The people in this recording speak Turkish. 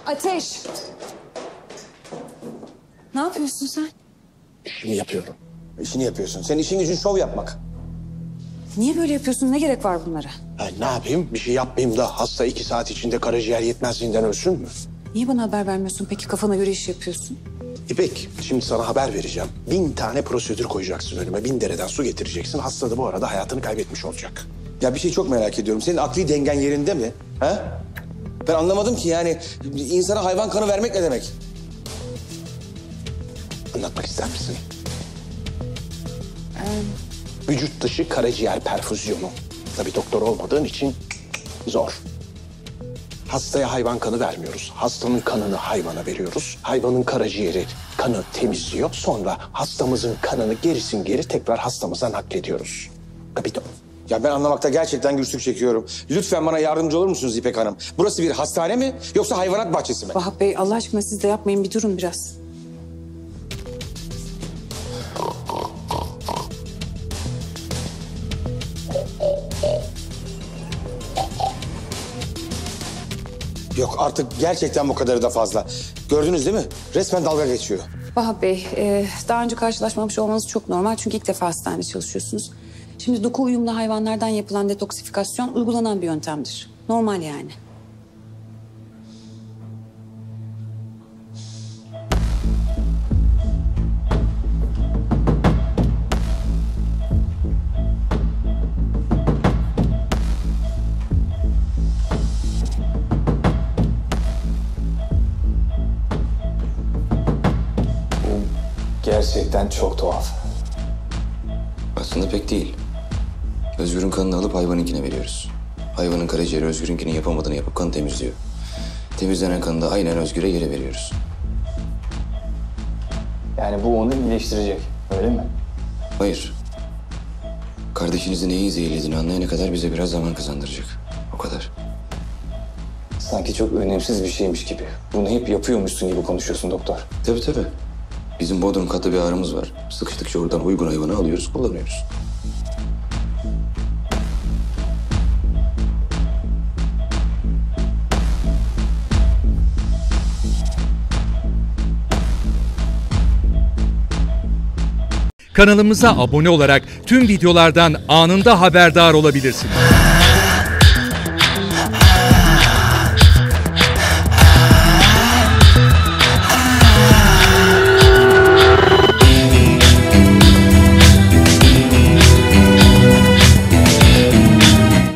Ateş! Ne yapıyorsun sen? İşimi yapıyorum. İşini yapıyorsun. Senin işin gücün şov yapmak. Niye böyle yapıyorsun? Ne gerek var bunlara? Ne yapayım? Bir şey yapmayayım da hasta 2 saat içinde karaciğer yetmezliğinden ölsün mü? Niye bana haber vermiyorsun? Peki kafana göre iş yapıyorsun. İpek, şimdi sana haber vereceğim. 1000 tane prosedür koyacaksın önüme. 1000 dereden su getireceksin. Hasta da bu arada hayatını kaybetmiş olacak. Ya bir şey çok merak ediyorum. Senin akli dengen yerinde mi? Ha? Ben anlamadım ki yani insana hayvan kanı vermek ne demek? Anlatmak ister misin? Vücut dışı karaciğer perfüzyonu. Tabii doktor olmadığın için zor. Hastaya hayvan kanı vermiyoruz. Hastanın kanını hayvana veriyoruz. Hayvanın karaciğeri kanı temizliyor. Sonra hastamızın kanını gerisin geri tekrar hastamıza naklediyoruz. Kapito. Ya ben anlamakta gerçekten güçlük çekiyorum. Lütfen bana yardımcı olur musunuz İpek Hanım? Burası bir hastane mi yoksa hayvanat bahçesi mi? Vahap Bey Allah aşkına siz de yapmayın, bir durun biraz. Yok artık gerçekten bu kadarı da fazla. Gördünüz değil mi? Resmen dalga geçiyor. Vahap Bey, daha önce karşılaşmamış olmanız çok normal çünkü ilk defa hastanede çalışıyorsunuz. Şimdi doku uyumlu hayvanlardan yapılan detoksifikasyon uygulanan bir yöntemdir. Normal yani. Gerçekten çok tuhaf. Aslında pek değil. Özgür'ün kanını alıp hayvanınkine veriyoruz. Hayvanın karaciğeri Özgür'ünkinin yapamadığını yapıp kan temizliyor. Temizlenen kanı da aynen Özgür'e geri veriyoruz. Yani bu onu iyileştirecek, öyle mi? Hayır. Kardeşinizin neyi zehirlediğini anlayana kadar bize biraz zaman kazandıracak. O kadar. Sanki çok önemsiz bir şeymiş gibi. Bunu hep yapıyormuşsun gibi konuşuyorsun doktor. Tabii tabii. Bizim Bodrum katı bir ağrımız var. Sıkıştıkça oradan uygun hayvanı alıyoruz, kullanıyoruz. Kanalımıza abone olarak tüm videolardan anında haberdar olabilirsiniz.